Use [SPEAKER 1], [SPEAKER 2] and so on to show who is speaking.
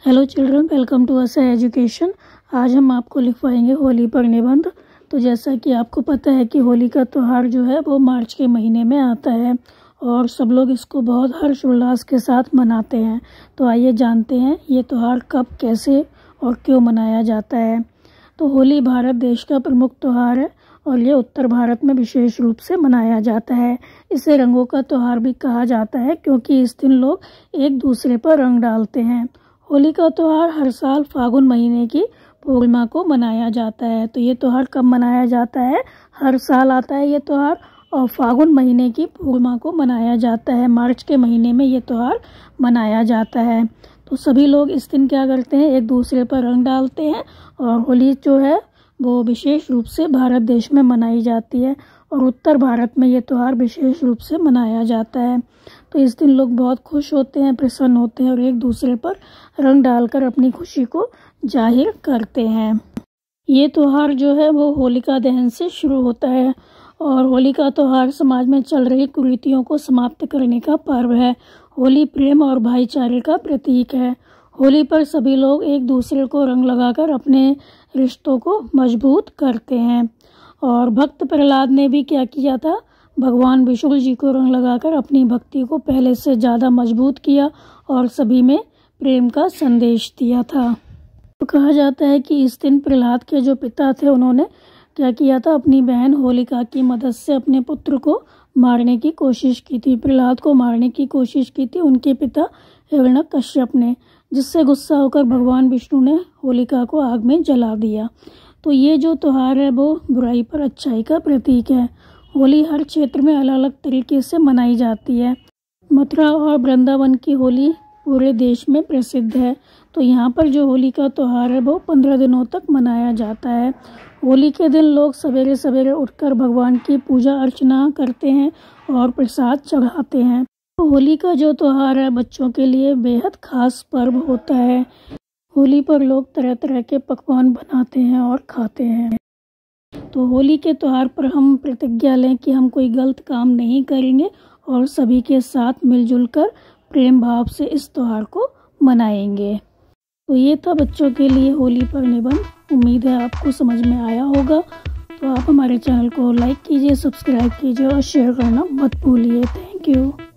[SPEAKER 1] Hello children, welcome to असा education. आज हम आपको लिखवाएंगे होली पर निबंध। तो जैसा कि आपको पता है कि होली का त्यौहार जो है वो मार्च के महीने में आता है और सब लोग इसको बहुत हर्षोल्लास के साथ मनाते हैं। तो आइए जानते हैं ये त्यौहार कब, कैसे और क्यों मनाया जाता है। तो होली भारत देश का प्रमुख त्यौहार है और ये उत्तर भारत में विशेष रूप से मनाया जाता है। इसे रंगों का त्यौहार भी कहा जाता है क्योंकि इस दिन लोग एक दूसरे पर रंग डालते हैं। होली का त्यौहार हर साल फागुन महीने की पूर्णिमा को मनाया जाता है। तो ये त्यौहार कब मनाया जाता है? हर साल आता है ये त्यौहार और फागुन महीने की पूर्णिमा को मनाया जाता है। मार्च के महीने में ये त्यौहार मनाया जाता है। तो सभी लोग इस दिन क्या करते हैं, एक दूसरे पर रंग डालते हैं और होली जो है वो विशेष रूप से भारत देश में मनाई जाती है और उत्तर भारत में ये त्यौहार विशेष रूप से मनाया जाता है। तो इस दिन लोग बहुत खुश होते हैं, प्रसन्न होते हैं और एक दूसरे पर रंग डालकर अपनी खुशी को जाहिर करते हैं। ये त्यौहार जो है वो होलिका दहन से शुरू होता है और होली का त्यौहार समाज में चल रही कुरीतियों को समाप्त करने का पर्व है। होली प्रेम और भाईचारे का प्रतीक है। होली पर सभी लोग एक दूसरे को रंग लगाकर अपने रिश्तों को मजबूत करते हैं। और भक्त प्रहलाद ने भी क्या किया था, भगवान विष्णु जी को रंग लगाकर अपनी भक्ति को पहले से ज़्यादा मजबूत किया और सभी में प्रेम का संदेश दिया था। तो कहा जाता है कि इस दिन प्रहलाद के जो पिता थे उन्होंने क्या किया था, अपनी बहन होलिका की मदद से अपने पुत्र को मारने की कोशिश की थी। प्रहलाद को मारने की कोशिश की थी उनके पिता हिरण्यकश्यप ने, जिससे गुस्सा होकर भगवान विष्णु ने होलिका को आग में जला दिया। तो ये जो त्यौहार है वो बुराई पर अच्छाई का प्रतीक है। होली हर क्षेत्र में अलग अलग तरीके से मनाई जाती है। मथुरा और वृंदावन की होली पूरे देश में प्रसिद्ध है। तो यहाँ पर जो होली का त्यौहार है वो 15 दिनों तक मनाया जाता है। होली के दिन लोग सवेरे सवेरे उठकर भगवान की पूजा अर्चना करते हैं और प्रसाद चढ़ाते हैं। तो होली का जो त्यौहार है बच्चों के लिए बेहद खास पर्व होता है। होली पर लोग तरह तरह के पकवान बनाते हैं और खाते हैं। तो होली के त्यौहार पर हम प्रतिज्ञा लें कि हम कोई गलत काम नहीं करेंगे और सभी के साथ मिलजुल कर प्रेम भाव से इस त्यौहार को मनाएंगे। तो ये था बच्चों के लिए होली पर निबंध। उम्मीद है आपको समझ में आया होगा। तो आप हमारे चैनल को लाइक कीजिए, सब्सक्राइब कीजिए और शेयर करना मत भूलिए। Thank you.